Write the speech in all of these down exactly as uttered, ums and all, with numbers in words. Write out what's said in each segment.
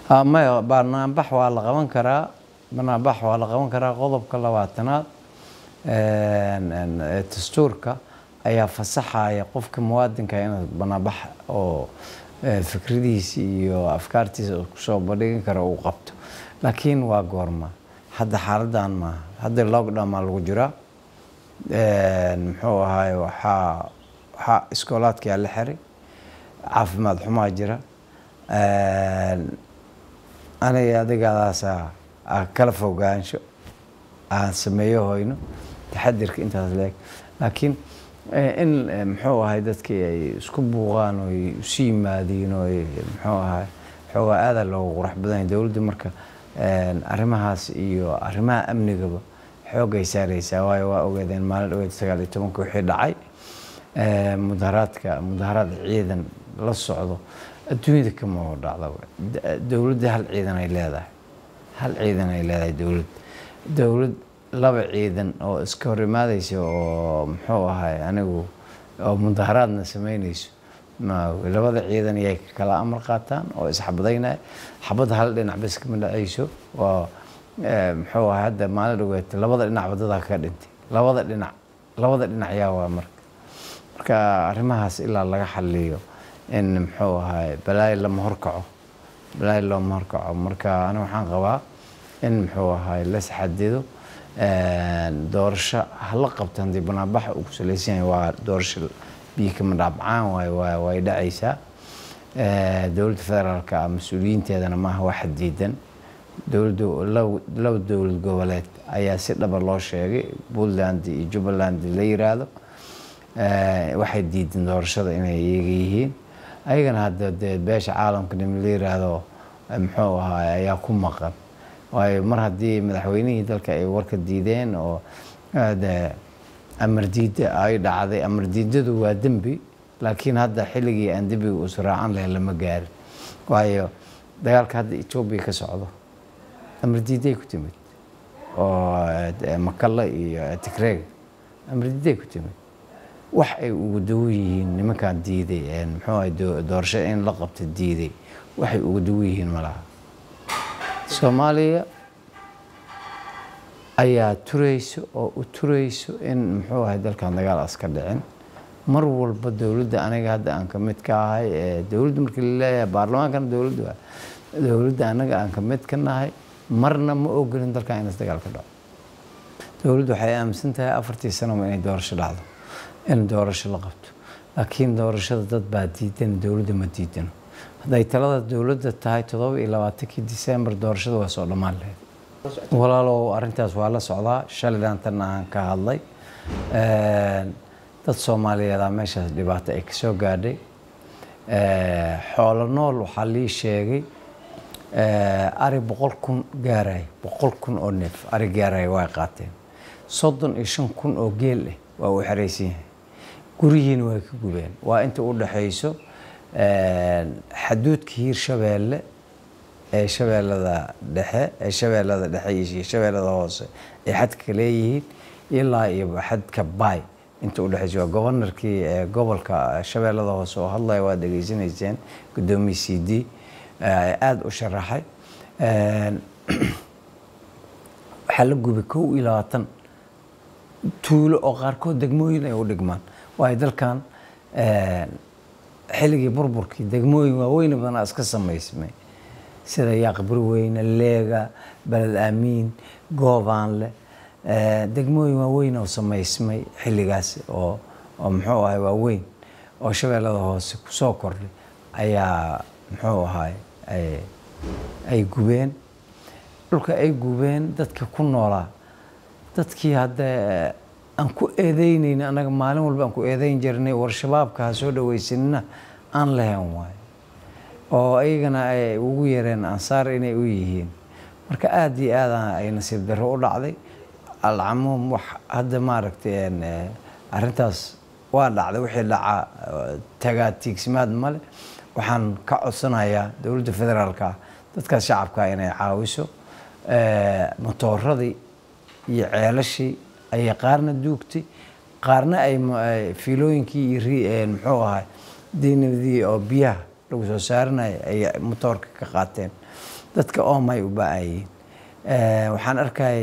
ama barnaamij waa la qaban karaa barnaamij waa la qaban karaa qodobka labaatanaad ee dastuurka ayaa fasaxaya qofka muwaadinka inuu barnaamij oo fikradiisa iyo afkaartiisa ku soo bandhigi karo uu qabto laakiin waa goorma hadda xaaladan ma hadda lockdown ma lagu jira muxuu ahaay waxa waxa iskoolaadka la xiray caafimaad xumaa jira aniga adigadaas kala fogaansho aan sameeyo hoyno taxadirka intaas leeg laakiin in muxuu ahaay dadkii ay isku buuqaan oo isu yimaadeen oo muxuu ahaay xoogaa aad loo qurux badan dawladda marka arrimahaas iyo arrimaha amnigaba xoogay saaraysaa waayo waa ogeedeen maalin dhaweyd sagaal iyo tobanka wixii dhacay mudaharaadka mudaharaad ciidan la socdo adduunyada kama dhacdo dawladda hal ciidan ay leedahay hal ciidan ay leedahay dawlad dawlad laba ciidan oo iska hor imaadaysa oo muxuu ahaay anigu oo mudaharaadna sameynayso ma labada ciidan ay kala amar qaataan oo isxabadaynay xabada hal dhinac bas kama dhacayso waa muxuu ahaay hadda maalin dhaweyd labada dhinac wadada ka dhintay labada dhinac labada dhinac yaa waa marka marka arrimahaas ilaa laga xalliyo in muxuu ahaay balaay lama horkaco balaay lama horkaco marka ana waxaan qabaa in muxuu ahaay la saxadido doorasho hal qabtan dib banaabax ugu saleysan waa doorasho biika madhabcaan way way way dhacaysaa dawladda federaalka mas'uuliyiinteedana ma aha wax xadidan dawladdu law dawlad goboleed ayaa si dhab loo sheegay Puntland iyo Jubaland la yiraahdo waxay diidan doorashada inay iyaga yihiin ayagana hadda beesha caalamka nim la yiraahdo muxuu ahaay ayaa ku maqan waayo mar haddii madaxweynihii dalka ay warka diideen oo amar diida ay dhacday amar diidadu waa dambi laakiin hadda xilligii aan dambiga u suraacan lahayn lama gaarin waayo dagaalka hadda Ethiopia ka socdo amar diiday ku timid oo Makalla iyo Tigray amar diiday ku timid wax ay ugu daw yihiin nimanka diiday muxuu ahaay doorasho in la qabto diiday waxay ugu daw yihiin malaha Soomaaliya ayaa turayso oo u turayso in muxuu ahaay dalkan dagaal aska dhicin mar walba dawladda aniga hadda aan ka mid ka ahay ee dawladda markii la leeyahay baarlamaanka dawladda dawladda anaga aan ka mid ka nahay marna ma ogolin dalkan in dagaal ka dhaco dawladdu waxay aaminsan tahay afartii sano inay doorasho dhacdo in doorasho la qabto laakiin doorashada dad baa diidan dawladda ma diidano haday talada dawladda tahay toddoba iyo labaatankii December doorashada waa soo dhamaan lahayd walaalow arrintaas waa la socdaa shalidan tan aan ka hadlay dad Soomaaliyeed ah meeshaas dhibaato ay ka soo gaadhay xoolo nool waxa la sheegay ari boqol kun gaaray boqol kun oo neef ari gaaray way qaateen soddon iyo shan kun oo geel ah waa u xareysan yahay gurihiina way ka gubeen waa inta u dhaxayso xaduudka Hiirshabeelle ee shabeellada dhexe ee shabeellada dhexe iyo shabeellada hoose ee xadka leeyihiin ilaa iyo xadka Bay inta u dhaxayso gobornarkii ee gobolka shabeellada hoose oo hadlay waa dhageysanayseen gudoomiye C D aad u sharaxay waxa la gubay kow iyo labaatan tuulo oo qaarkood degmooyin ay u dhigmaan way dalkan xilligii burburkii degmooyin waaweyn badan iska sameysmay sida Yaqbur Weyne Leega Balad Amiin Goobaanle degmooyin waaweyn oo sameysmay xilligaas oo oo muxuu ahaay waaweyn oo shabeellada hoose ku soo kordhay ayaa muxuu ahaay ay ay gubeen dhulka ay gubeen dadka ku noolaa dadkii hadda aan ku eedeynayna anaga maalin walba aan ku eedeyn jirnay war shabaabka soo dhawaysanina aan lahayn waay oo ayagana ay ugu yareen ansaar inay u yihiin marka aad iyo aad ay nasiib darro u dhacday alcamuum wax hadda ma aragtay arrintaas waa dhacday wixii dhaca tagaatiigsimaad male waxaan ka codsanayaa dawladda federaalka dadka shacabka inay caawiso motooradii iyo ceelashii ay qaarna duugtay qaarna ay fiilooyinkii iyo muxuu ahaay diinadii oo biyaha lagu soo saaranayo ay motoorka ka qaateen dadka oomay u baaayeen waxaan arkay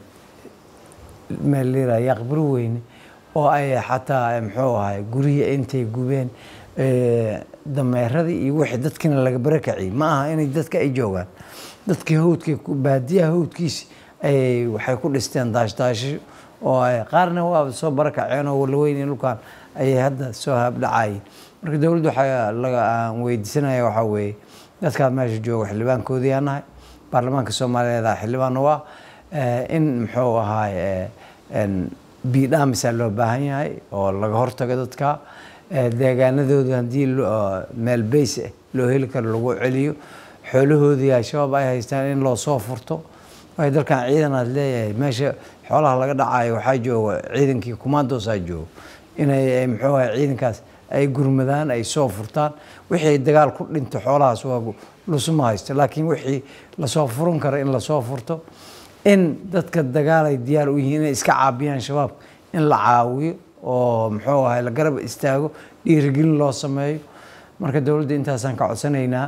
meel liira yaqbir weyne oo ay xataa muxuu ahay guriga intay gubeen dameeradii iyo wixii dadkina laga barakacay ma aha inay dadka ay joogaan dadkii hawdkii baadiyaha hawdkiisi ay waxay ku dhisteen daashdaasho oo ay qaarna waa soo barakaceen oo la weyn dhulkan ay hadda soo habdhacay marka dawladdu waxa laga weydiisanaya waxa weeye dadka meesha jooga xildhibaankoodii anahay baarlamaanka Soomaaliyeed xildhibaan waa in muxuu ahay in biidhaamisa loo baahan yahay oo laga hortago dadka deegaanadooda hadii meel base loo heli karo lagu celiyo xoolahoodii ay shabaab ay haystaan in loo soo furto way dalkan ciidan aad leeyahay meesha xoolaha laga dhacayo waxa jooga ciidankii commandos ay joogo inay muxuu ahay ciidankaas ay gurmadaan ay soo furtaan wixii dagaal ku dhinto xoolahaas waa lusuma haysto laakiin wixii la soo furan karo in la soo furto in dadka dagaal ay diyaar u yihiin inay iska caabiyaan shabaab in la caawiyo oo muxuu ahay la garab istaago dhiirigelin loo sameeyo marka dawladda intaasaan ka codsanaynaa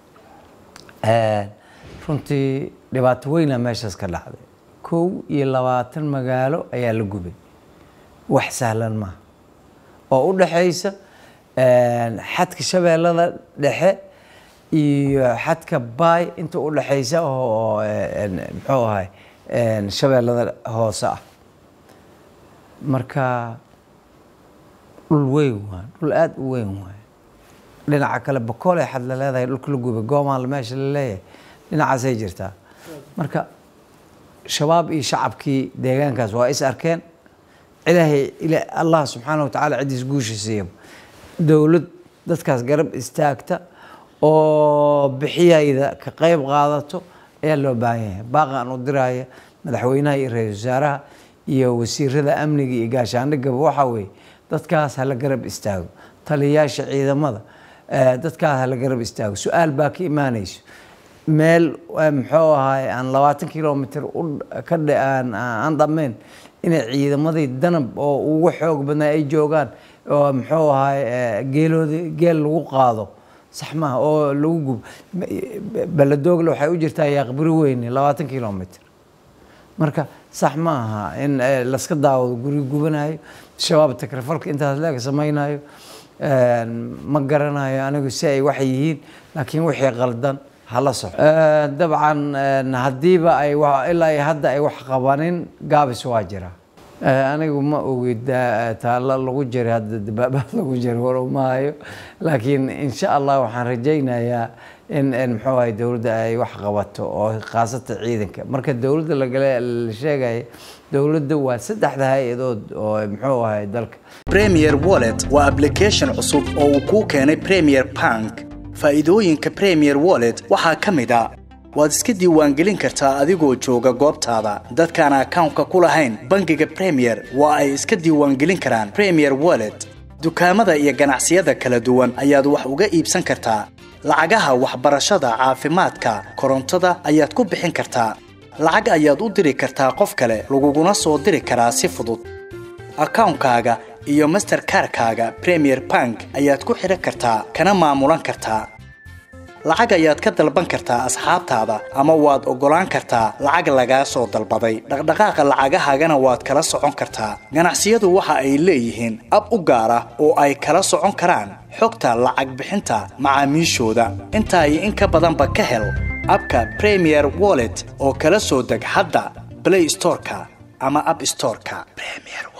ee runtii dhibaato weyn meeshaas ka dhacday kow iyo labaatan magaalo ayaa la gubay wax sahlan ma oo u dhaxaysa xadka shabeellada dhexe iyo xadka baay inta u dhaxaysa oo muxuu ahay shabeellada hoose ah marka dhul weyn waa dhul aad u weyn waa dhinaca kale bakool ay xad la leedahay dhulka la gubay goomaan meesha la leeyahay dhinacaas ay jirtaa marka shabaab iyo shacabkii deegaankaas waa is arkeen ilaahay ila Allah subhanahu wa ta'ala cidis guushiisiyo dawlad dadkaas garab istaagta oo bixiyayda ka qayb qaadato ayaa loo baahan yahay baaqan u diraya madaxweynaha iyo ra'iisul wasaaraha iyo wasiirada amniga iyo gaashaandhigga waxa weey dadkaas hala garab istaago taliyaasha ciidamada dadkaas hala garab istaago su'aal baa ka iimaanayso meel muxuu ahay aan labaatan kiiloomitir ka dhacaan aan dhameen in ciidamadii danab oo ugu xoog badan ay joogaan oo muxuu ahay geeloodi geel lagu qaado sax ma oo lagu gub baladoog waxay u jirtaa yaqbir weyn labaatan kiiloomitir marka sax ma aha in la iska daawado guri gubanayo shabaab takrifalka intaas laga sameeynayo ma garanayo anigu si ay wax yihiin laakiin wixii qaldan hala sox dabcan hadiiba ay ilaa hadda ay wax qabanin gaabis waa jira anigu ma ogid taala lagu jiray hadda dabaaba lagu jiray war ma hayo laakiin insha Allah waxaan rajaynayaa in in muxuu ahay dawladda ay wax qabato oo qaasata ciidanka marka dawladda la sheegay dawladda waa saddexda hay'adood oo muxuu ahay dalka Premier Wallet waa application cusub oo uu ku keenay Premier Bank faa'iidooyinka Premier Wallet waxaa kamid ah waad iska diiwaangelin kartaa adigoo jooga goobtaada dadkaan account-ka ku lahayn bangiga Premier waa ay iska diiwaangelin karaan Premier Wallet dukaamada iyo ganacsiyada kala duwan ayaad wax uga iibsan kartaa lacagaha waxbarashada caafimaadka korontada ayaad ku bixin kartaa lacag ayaad u diri kartaa qof kale laguguna soo diri karaa si fudud account-kaaga iyo Mastercard-kaaga Premier Bank ayaad ku xiran kartaa kana maamulan kartaa lacag ayaad ka dalban kartaa asxaabtaada ama waad ogolaan kartaa lacag laga soo dalbaday dhaqdhaqaaqa lacagahagana waad kala socon kartaa ganacsiyadu waxa ay leeyihiin ab u gaar ah oo ay kala socon karaan xogta lacag bixinta macaamiishooda inta ay in ka badan ba ka hel abka Premier Wallet oo kala soo deg hadda Play Store-ka ama App Store-ka Premier